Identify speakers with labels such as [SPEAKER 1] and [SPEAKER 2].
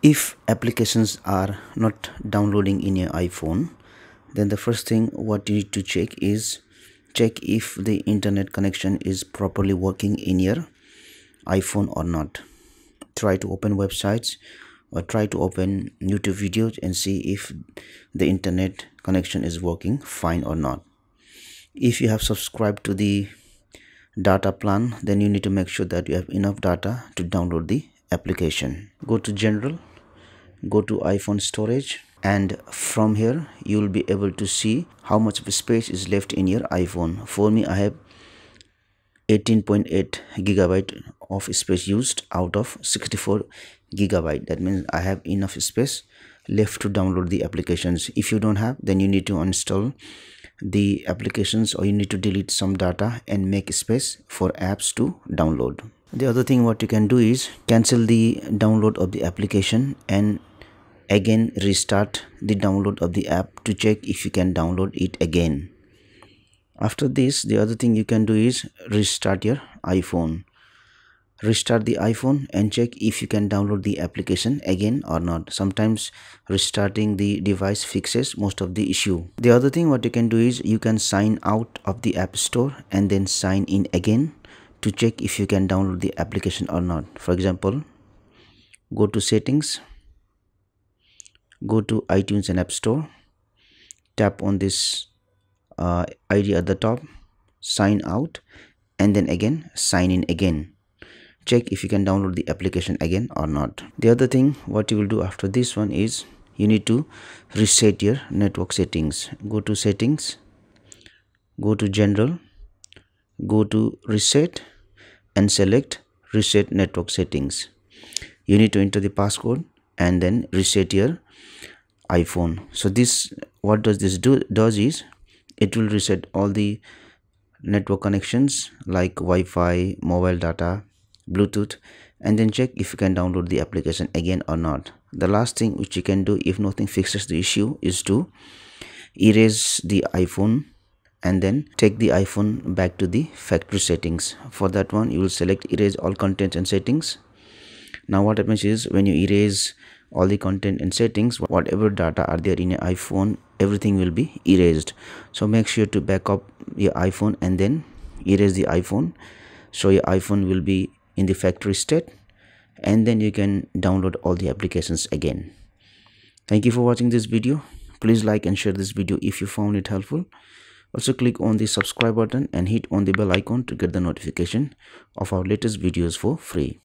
[SPEAKER 1] If applications are not downloading in your iPhone, then the first thing what you need to check is if the internet connection is properly working in your iPhone or not. Try to open websites or try to open YouTube videos and see if the internet connection is working fine or not. If you have subscribed to the data plan, then you need to make sure that you have enough data to download the application. Go to General, go to iPhone storage, and from here you will be able to see how much of space is left in your iPhone. For me, I have 18.8 gigabyte of space used out of 64 gigabyte. That means I have enough space left to download the applications. If you don't have, then you need to uninstall the applications or you need to delete some data and make space for apps to download. The other thing what you can do is cancel the download of the application and again restart the download of the app to check if you can download it again. After this, the other thing you can do is restart your iPhone. Restart the iPhone and check if you can download the application again or not. Sometimes restarting the device fixes most of the issue. The other thing what you can do is you can sign out of the App Store and then sign in again to check if you can download the application or not. For example, go to Settings, go to iTunes and App Store, tap on this ID at the top, sign out, and then again sign in again. Check if you can download the application again or not. The other thing what you will do after this one is you need to reset your network settings. Go to Settings, go to General, go to Reset and select Reset Network Settings. You need to enter the passcode and then reset your iPhone. So this, what does this does is it will reset all the network connections like Wi-Fi, mobile data, Bluetooth, and then check if you can download the application again or not. The last thing which you can do if nothing fixes the issue is to erase the iPhone and then take the iPhone back to the factory settings. For that one, you will select erase all content and settings. Now what happens is when you erase all the content and settings, whatever data are there in your iPhone, everything will be erased. So make sure to back up your iPhone and then erase the iPhone, so your iPhone will be in the factory state, and then you can download all the applications again. Thank you for watching this video. Please like and share this video if you found it helpful. Also click on the subscribe button and hit on the bell icon to get the notification of our latest videos for free.